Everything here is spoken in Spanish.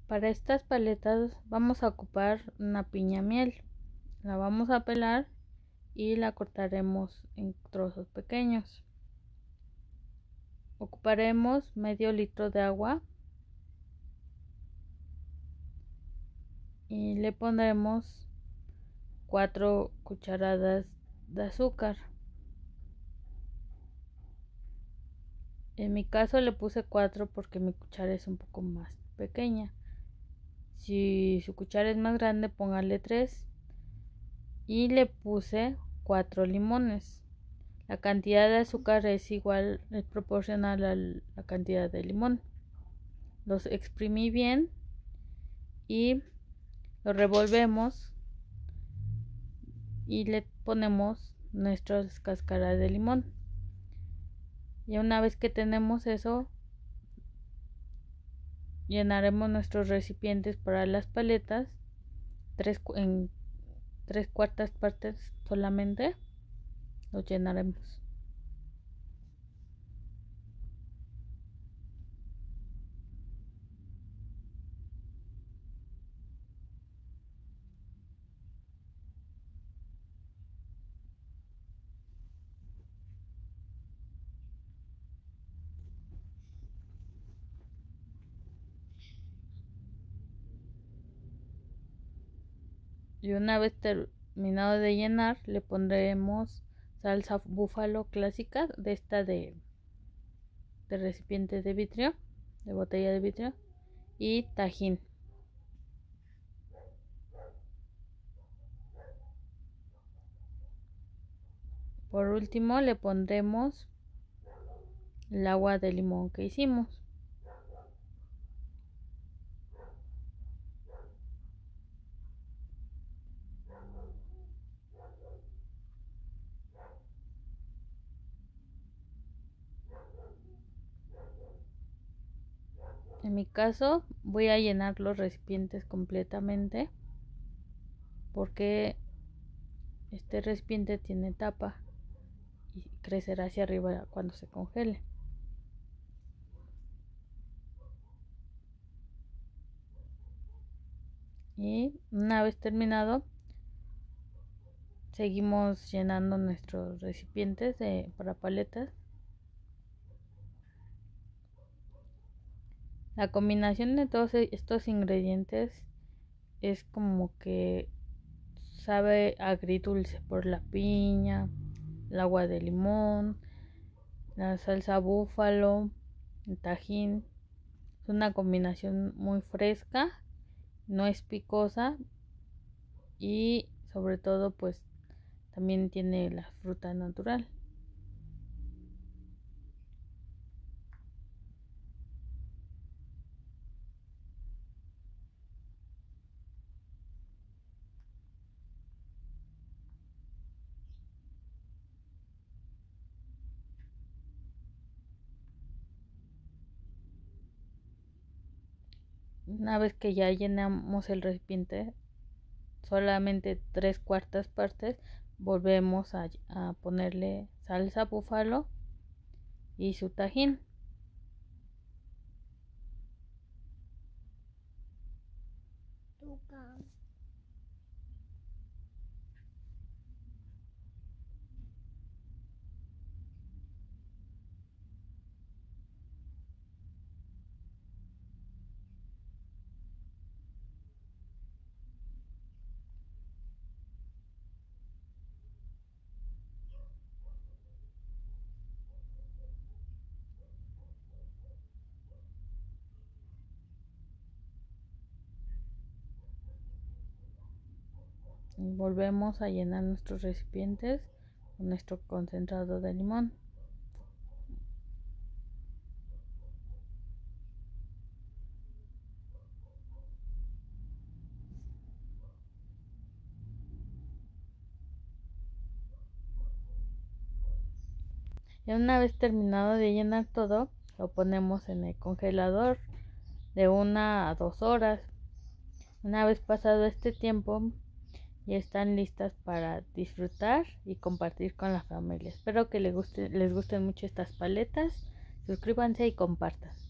Para estas paletas vamos a ocupar una piña miel. La vamos a pelar y la cortaremos en trozos pequeños. Ocuparemos medio litro de agua y le pondremos 4 cucharadas de azúcar. En mi caso le puse 4 porque mi cuchara es un poco más pequeña. Si su cuchara es más grande, póngale 3. Y le puse 4 limones. La cantidad de azúcar es proporcional a la cantidad de limón. Los exprimí bien y lo revolvemos y le ponemos nuestras cáscaras de limón. Y una vez que tenemos eso, llenaremos nuestros recipientes para las paletas en 3/4 partes solamente los llenaremos. Y una vez terminado de llenar, le pondremos salsa búfalo clásica, de esta de recipiente de vidrio, de botella de vidrio, y tajín. Por último le pondremos el agua de limón que hicimos. En mi caso voy a llenar los recipientes completamente porque este recipiente tiene tapa y crecerá hacia arriba cuando se congele. Y una vez terminado, seguimos llenando nuestros recipientes para paletas. La combinación de todos estos ingredientes es como que sabe agridulce por la piña, el agua de limón, la salsa búfalo, el tajín. Es una combinación muy fresca, no es picosa y sobre todo pues también tiene la fruta natural. Una vez que ya llenamos el recipiente, solamente 3/4 partes, volvemos a ponerle salsa búfalo y su tajín. Y volvemos a llenar nuestros recipientes con nuestro concentrado de limón. Y una vez terminado de llenar todo, lo ponemos en el congelador de 1 a 2 horas. Una vez pasado este tiempo, ya están listas para disfrutar y compartir con la familia. Espero que les gusten mucho estas paletas. Suscríbanse y compartan.